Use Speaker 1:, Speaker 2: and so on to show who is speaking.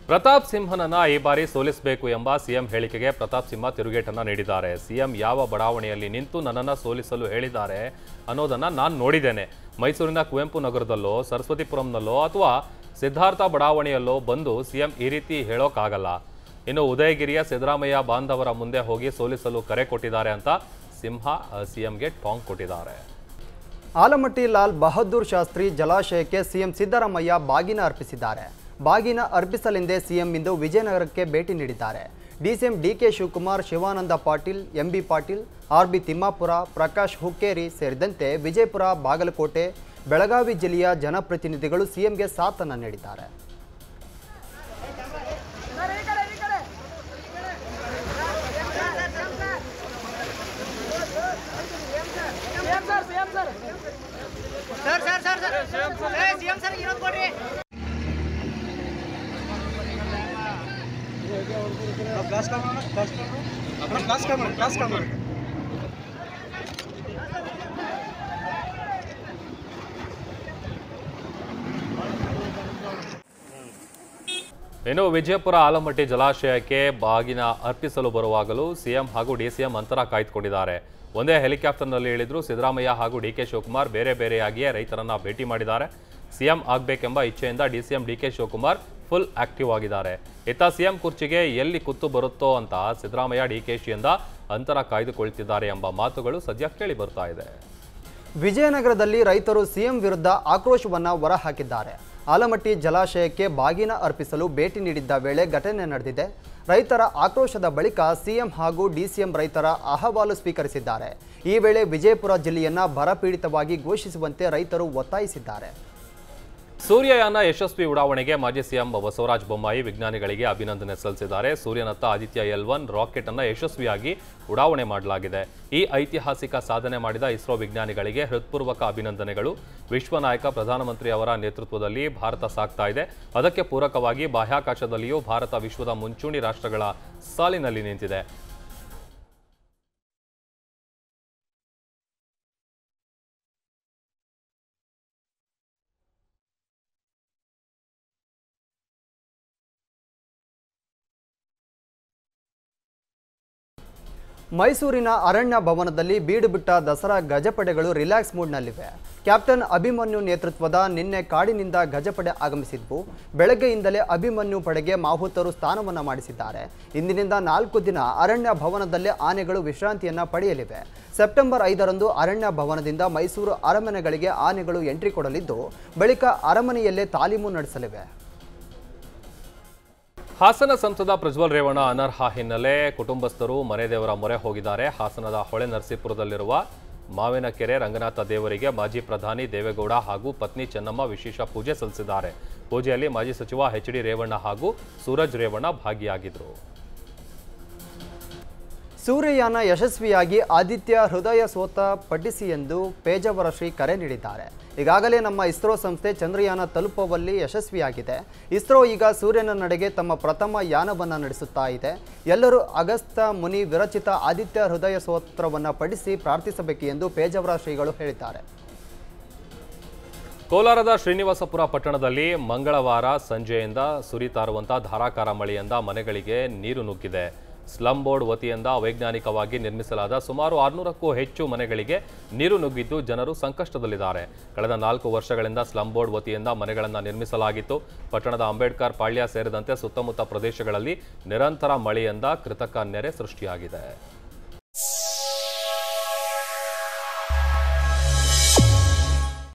Speaker 1: ಪ್ರತಾಪ್ ಸಿಂಹನನ್ನ ಈ ಬಾರಿ ಸೋಲಿಸಬೇಕು ಎಂಬ ಸಿಎಂ ಹೇಳಿಕೆಗೆ ಪ್ರತಾಪ್ ಸಿಂಹ ತಿರುಗೇಟನ್ನ ನೀಡಿದ್ದಾರೆ. ಸಿಎಂ ಯಾವ ಬಡಾವಣೆಯಲ್ಲಿ ನಿಂತು ನನ್ನನ್ನ ಸೋಲಿಸಲು ಹೇಳಿದ್ದಾರೆ ಅನ್ನೋದನ್ನ ನಾನು ನೋಡಿದ್ದೇನೆ. ಮೈಸೂರಿನ ಕುವೆಂಪು ನಗರದಲ್ಲೋ ಸರಸ್ವತಿಪುರಂನಲ್ಲೋ ಅಥವಾ ಸಿದ್ಧಾರ್ಥ ಬಡಾವಣೆಯಲ್ಲೋ ಬಂದು ಸಿಎಂ ಈ ರೀತಿ ಹೇಳೋಕ್ಕಾಗಲ್ಲ. ಇನ್ನು ಉದಯಗಿರಿಯ ಸಿದ್ದರಾಮಯ್ಯ ಬಾಂಧವರ ಮುಂದೆ ಹೋಗಿ ಸೋಲಿಸಲು ಕರೆ ಕೊಟ್ಟಿದ್ದಾರೆ ಅಂತ ಸಿಂಹ ಸಿಎಂಗೆ ಟಾಂಗ್ ಕೊಟ್ಟಿದ್ದಾರೆ.
Speaker 2: ಆಲಮಟ್ಟಿ ಲಾಲ್ ಬಹದ್ದೂರ್ ಶಾಸ್ತ್ರಿ ಜಲಾಶಯಕ್ಕೆ ಸಿಎಂ ಸಿದ್ದರಾಮಯ್ಯ ಬಾಗಿನ ಅರ್ಪಿಸಿದ್ದಾರೆ. ಬಾಗಿನ ಅರ್ಪಿಸಲೆಂದೇ ಸಿಎಂ ಇಂದು ವಿಜಯನಗರಕ್ಕೆ ಭೇಟಿ ನೀಡಿದ್ದಾರೆ. DCM DK Shivakumar, Shivananda Patil, MB Patil, RB Timmapura, Prakash Hukkeri ಸೇರಿದಂತೆ ವಿಜಯಪುರ, ಬಾಗಲಕೋಟೆ, ಬೆಳಗಾವಿ ಜಿಲ್ಲೆಯ ಜನಪ್ರತಿನಿಧಿಗಳು ಸಿಎಂಗೆ ಸಾಥನ್ನು ನೀಡಿದ್ದಾರೆ.
Speaker 1: ಇನ್ನು ವಿಜಯಪುರ ಆಲಮಟ್ಟಿ ಜಲಾಶಯಕ್ಕೆ ಬಾಗಿನ ಅರ್ಪಿಸಲು ಬರುವಾಗಲೂ ಸಿಎಂ ಹಾಗೂ ಡಿಸಿಎಂ ಅಂತರ ಕಾಯ್ದುಕೊಂಡಿದ್ದಾರೆ. ಒಂದೇ ಹೆಲಿಕಾಪ್ಟರ್ನಲ್ಲಿ ಇಳಿದ್ರು ಸಿದ್ದರಾಮಯ್ಯ ಹಾಗೂ ಡಿಕೆ ಶಿವಕುಮಾರ್ ಬೇರೆ ಬೇರೆಯಾಗಿಯೇ ರೈತರನ್ನ ಭೇಟಿ ಮಾಡಿದ್ದಾರೆ. ಸಿಎಂ ಆಗಬೇಕೆಂಬ ಇಚ್ಛೆಯಿಂದ DCM DK Shivakumar full active ಆಗಿದ್ದಾರೆ. ಇತ್ತ ಸಿಎಂ ಕುರ್ಚಿಗೆ ಎಲ್ಲಿ ಕುತ್ತು ಬರುತ್ತೋ ಅಂತ ಸಿದ್ದರಾಮಯ್ಯ ಡಿಕೆಶಿಯಿಂದ ಅಂತರ ಕಾಯ್ದುಕೊಳ್ತಿದ್ದಾರೆ ಎಂಬ ಮಾತುಗಳು ಸದ್ಯ ಕೇಳಿ ಬರ್ತಾ ಇದೆ.
Speaker 2: ವಿಜಯನಗರದಲ್ಲಿ ರೈತರು ಸಿಎಂ ವಿರುದ್ಧ ಆಕ್ರೋಶವನ್ನು ಹೊರಹಾಕಿದ್ದಾರೆ. ಆಲಮಟ್ಟಿ ಜಲಾಶಯಕ್ಕೆ ಬಾಗಿನ ಅರ್ಪಿಸಲು ಭೇಟಿ ನೀಡಿದ್ದ ವೇಳೆ ಘಟನೆ ನಡೆದಿದೆ. ರೈತರ ಆಕ್ರೋಶದ ಬಳಿಕ ಸಿಎಂ ಹಾಗೂ ಡಿಸಿಎಂ ರೈತರ ಅಹವಾಲು ಸ್ವೀಕರಿಸಿದ್ದಾರೆ. ಈ ವೇಳೆ ವಿಜಯಪುರ ಜಿಲ್ಲೆಯನ್ನ ಬರಪೀಡಿತವಾಗಿ ಘೋಷಿಸುವಂತೆ ರೈತರು ಒತ್ತಾಯಿಸಿದ್ದಾರೆ.
Speaker 1: ಸೂರ್ಯಯಾನ ಯಶಸ್ವಿ ಉಡಾವಣೆಗೆ ಮಾಜಿ ಸಿಎಂ ಬಸವರಾಜ ಬೊಮ್ಮಾಯಿ ವಿಜ್ಞಾನಿಗಳಿಗೆ ಅಭಿನಂದನೆ ಸಲ್ಲಿಸಿದ್ದಾರೆ. ಸೂರ್ಯನತ್ತ ಆದಿತ್ಯ L1 ರಾಕೆಟ್ ಅನ್ನು ಯಶಸ್ವಿಯಾಗಿ ಉಡಾವಣೆ ಮಾಡಲಾಗಿದೆ. ಈ ಐತಿಹಾಸಿಕ ಸಾಧನೆ ಮಾಡಿದ ಇಸ್ರೋ ವಿಜ್ಞಾನಿಗಳಿಗೆ ಹೃತ್ಪೂರ್ವಕ ಅಭಿನಂದನೆಗಳು. ವಿಶ್ವ ನಾಯಕ ಪ್ರಧಾನಮಂತ್ರಿ ಅವರ ನೇತೃತ್ವದಲ್ಲಿ ಭಾರತ ಸಾಗ್ತಾ ಇದೆ. ಅದಕ್ಕೆ ಪೂರಕವಾಗಿ ಬಾಹ್ಯಾಕಾಶದಲ್ಲಿಯೂ ಭಾರತ ವಿಶ್ವದ ಮುಂಚೂಣಿ ರಾಷ್ಟ್ರಗಳ ಸಾಲಿನಲ್ಲಿ ನಿಂತಿದೆ.
Speaker 2: ಮೈಸೂರಿನ ಅರಣ್ಯ ಭವನದಲ್ಲಿ ಬೀಡು ಬಿಟ್ಟ ದಸರಾ ಗಜಪಡೆಗಳು ರಿಲ್ಯಾಕ್ಸ್ ಮೂಡ್ನಲ್ಲಿವೆ. ಕ್ಯಾಪ್ಟನ್ ಅಭಿಮನ್ಯು ನೇತೃತ್ವದ ನಿನ್ನೆ ಕಾಡಿನಿಂದ ಗಜಪಡೆ ಆಗಮಿಸಿದ್ವು. ಬೆಳಗ್ಗೆಯಿಂದಲೇ ಅಭಿಮನ್ಯು ಪಡೆಗೆ ಮಾಹುತರು ಸ್ಥಾನವನ್ನು ಮಾಡಿಸಿದ್ದಾರೆ. ಇಂದಿನಿಂದ 4 ದಿನ ಅರಣ್ಯ ಭವನದಲ್ಲೇ ಆನೆಗಳು ವಿಶ್ರಾಂತಿಯನ್ನು ಪಡೆಯಲಿವೆ. ಸೆಪ್ಟೆಂಬರ್ 5ರಂದು ಅರಣ್ಯ ಭವನದಿಂದ ಮೈಸೂರು ಅರಮನೆಗಳಿಗೆ ಆನೆಗಳು ಎಂಟ್ರಿ ಕೊಡಲಿದ್ದು, ಬಳಿಕ ಅರಮನೆಯಲ್ಲೇ ತಾಲೀಮು ನಡೆಸಲಿವೆ.
Speaker 1: ಹಾಸನ ಸಂಸದ ಪ್ರಜ್ವಲ್ ರೇವಣ್ಣ ಅನರ್ಹ ಹಿನ್ನೆಲೆ ಕುಟುಂಬಸ್ಥರು ಮನೆ ದೇವರ ಮೊರೆ ಹೋಗಿದ್ದಾರೆ. ಹಾಸನದ ಹೊಳೆ ನರಸೀಪುರದಲ್ಲಿರುವ ಮಾವಿನಕೆರೆ ರಂಗನಾಥ ದೇವರಿಗೆ ಮಾಜಿ ಪ್ರಧಾನಿ ದೇವೇಗೌಡ ಹಾಗೂ ಪತ್ನಿ ಚೆನ್ನಮ್ಮ ವಿಶೇಷ ಪೂಜೆ ಸಲ್ಲಿಸಿದ್ದಾರೆ. ಪೂಜೆಯಲ್ಲಿ ಮಾಜಿ ಸಚಿವ ಎಚ್.ಡಿ. ರೇವಣ್ಣ ಹಾಗೂ ಸೂರಜ್ ರೇವಣ್ಣ ಭಾಗಿಯಾಗಿದ್ದರು.
Speaker 2: ಸೂರ್ಯಯಾನ ಯಶಸ್ವಿಯಾಗಿ ಆದಿತ್ಯ ಹೃದಯ ಸೋತ ಪಡಿಸಿ ಎಂದು ಪೇಜಾವರ ಶ್ರೀ ಕರೆ ನೀಡಿದ್ದಾರೆ. ಈಗಾಗಲೇ ನಮ್ಮ ಇಸ್ರೋ ಸಂಸ್ಥೆ ಚಂದ್ರಯಾನ ತಲುಪುವಲ್ಲಿ ಯಶಸ್ವಿಯಾಗಿದೆ. ಇಸ್ರೋ ಈಗ ಸೂರ್ಯನ ನಡೆಗೆ ತಮ್ಮ ಪ್ರಥಮ ಯಾನವನ್ನು ನಡೆಸುತ್ತಾ ಇದೆ. ಎಲ್ಲರೂ ಅಗಸ್ತ್ಯ ಮುನಿ ವಿರಚಿತ ಆದಿತ್ಯ ಹೃದಯ ಸ್ತೋತ್ರವನ್ನು ಪಡಿಸಿ ಪ್ರಾರ್ಥಿಸಬೇಕು ಎಂದು ಪೇಜಾವರ ಶ್ರೀಗಳು ಹೇಳಿದ್ದಾರೆ.
Speaker 1: ಕೋಲಾರದ ಶ್ರೀನಿವಾಸಪುರ ಪಟ್ಟಣದಲ್ಲಿ ಮಂಗಳವಾರ ಸಂಜೆಯಿಂದ ಸುರಿತಾ ಇರುವಂತಹ ಧಾರಾಕಾರ ಮಳೆಯಿಂದ ಮನೆಗಳಿಗೆ ನೀರು ನುಗ್ಗಿದೆ. ಸ್ಲಂ ಬೋರ್ಡ್ ವತಿಯಿಂದ ಅವೈಜ್ಞಾನಿಕವಾಗಿ ನಿರ್ಮಿಸಲಾದ ಸುಮಾರು 600ಕ್ಕೂ ಹೆಚ್ಚು ಮನೆಗಳಿಗೆ ನೀರು ನುಗ್ಗಿದ್ದು ಜನರು ಸಂಕಷ್ಟದಲ್ಲಿದ್ದಾರೆ. ಕಳೆದ 4 ವರ್ಷಗಳಿಂದ ಸ್ಲಂ ಬೋರ್ಡ್ ವತಿಯಿಂದ ಮನೆಗಳನ್ನು ನಿರ್ಮಿಸಲಾಗಿತ್ತು. ಪಟ್ಟಣದ ಅಂಬೇಡ್ಕರ್ ಪಾಳ್ಯ ಸೇರಿದಂತೆ ಸುತ್ತಮುತ್ತ ಪ್ರದೇಶಗಳಲ್ಲಿ ನಿರಂತರ ಮಳೆಯಿಂದ ಕೃತಕ ನೆರೆ ಸೃಷ್ಟಿಯಾಗಿದೆ.